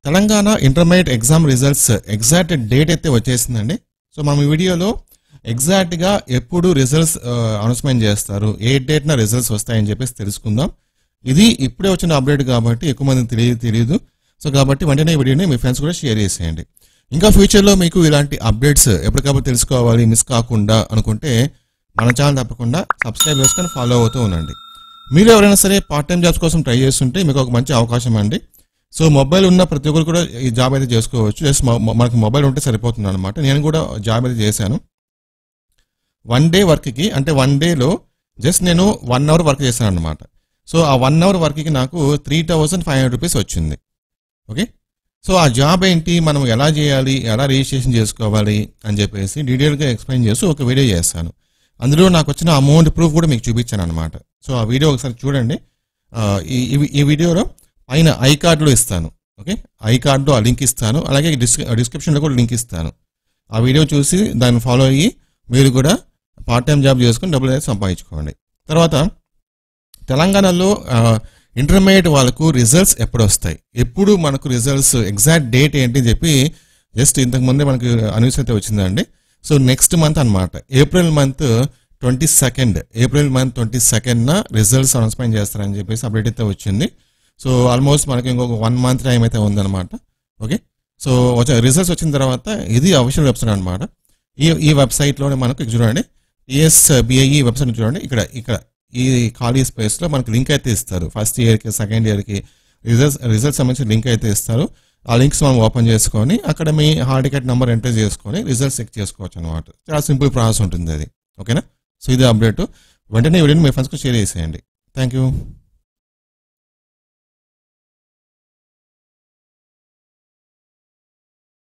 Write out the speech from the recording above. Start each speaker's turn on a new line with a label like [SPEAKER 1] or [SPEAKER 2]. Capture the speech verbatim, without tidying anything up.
[SPEAKER 1] Telangana intermediate exam results exact date అయితే వచ్చేసిందండి. So మనం ఈ వీడియోలో ఎగ్జాక్ట్గా ఎప్పుడు రిజల్ట్స్ అనౌన్స్మెంట్ చేస్తారు, ఏ డేట్న రిజల్ట్స్ వస్తాయని చెప్పేసి తెలుసుకుందాం. ఇది ఇప్పుడే వచ్చిన అప్డేట్ కాబట్టి ఎక్కువ మందికి తెలియదు తెలియదు సో కాబట్టి వెంటనే ఈ వీడియోని మీ ఫ్రెండ్స్ కూడా షేర్ చేసేయండి. ఇంకా ఫ్యూచర్లో మీకు ఇలాంటి అప్డేట్స్ ఎప్పటికప్పుడు తెలుసుకోవాలి, మిస్ కాకుండా అనుకుంటే మన ఛానల్ తప్పకుండా సబ్స్క్రైబ్ చేసుకొని ఫాలో అవుతూ ఉండండి. మీరు ఎవరైనా సరే పార్ట్ టైం జాబ్స్ కోసం ట్రై చేస్తుంటే మీకు ఒక మంచి అవకాశం అండి. సో మొబైల్ ఉన్న ప్రతి ఒక్కరు కూడా ఈ జాబ్ అయితే చేసుకోవచ్చు. జస్ట్ మనకు మొబైల్ ఉంటే సరిపోతుంది అనమాట. నేను కూడా జాబ్ అయితే చేశాను. వన్ డే వర్క్కి అంటే వన్ డేలో జస్ట్ నేను వన్ అవర్ వర్క్ చేశాను అనమాట. సో ఆ వన్ అవర్ వర్క్కి నాకు three thousand five hundred rupees వచ్చింది. ఓకే, సో ఆ జాబ్ ఏంటి, మనం ఎలా చేయాలి, ఎలా రిజిస్ట్రేషన్ చేసుకోవాలి అని చెప్పేసి డీటెయిల్గా ఎక్స్ప్లెయిన్ చేస్తూ ఒక వీడియో చేస్తాను. అందులో నాకు వచ్చిన అమౌంట్ ప్రూఫ్ కూడా మీకు చూపించాను అనమాట. సో ఆ వీడియో ఒకసారి చూడండి. ఈ వీడియోలో పైన ఐ కార్డులో ఇస్తాను. ఓకే, ఐ కార్డులో ఆ లింక్ ఇస్తాను, అలాగే డిస్క్రి డిస్క్రిప్షన్లో కూడా లింక్ ఇస్తాను. ఆ వీడియో చూసి దాన్ని ఫాలో అయ్యి మీరు కూడా పార్ట్ టైం జాబ్ చేసుకుని డబ్బులు అనేది సంపాదించుకోండి. తర్వాత తెలంగాణలో ఇంటర్మీడియట్ వాళ్ళకు రిజల్ట్స్ ఎప్పుడు వస్తాయి, ఎప్పుడు మనకు రిజల్ట్స్ ఎగ్జాక్ట్ డేట్ ఏంటి అని చెప్పి జస్ట్ ఇంతకుముందే మనకు అన్యూస్ అయితే వచ్చిందండి. సో నెక్స్ట్ మంత్ అనమాట, April month twenty second April month twenty సెకండ్న రిజల్ట్స్ అనౌన్స్మెంట్ చేస్తారని చెప్పేసి అప్డేట్ అయితే వచ్చింది. సో ఆల్మోస్ట్ మనకి ఇంకొక వన్ మంత్ టైం అయితే ఉందన్నమాట. ఓకే, సో వచ్చే రిజల్ట్స్ వచ్చిన తర్వాత ఇది అఫీషియల్ వెబ్సైట్ అనమాట. ఈ ఈ వెబ్సైట్లోనే మనకు చూడండి, టీఎస్బిఐఈ వెబ్సైట్ చూడండి. ఇక్కడ ఇక్కడ ఈ ఖాళీ స్పేస్లో మనకి లింక్ అయితే ఇస్తారు. ఫస్ట్ ఇయర్కి సెకండ్ ఇయర్కి రిజల్ట్స్ రిజల్ట్స్ సంబంధించిన లింక్ అయితే ఇస్తారు. ఆ లింక్స్ మనం ఓపెన్ చేసుకొని అక్కడ మీ హాల్ టికెట్ నెంబర్ ఎంటర్ చేసుకొని రిజల్ట్స్ చెక్ చేసుకోవచ్చు అనమాట. చాలా సింపుల్ ప్రాసెస్ ఉంటుంది అది. ఓకేనా, సో ఇది అప్డేట్. వెంటనే వీడియోని మీ ఫ్రెండ్స్కి షేర్ చేసేయండి. Thank you.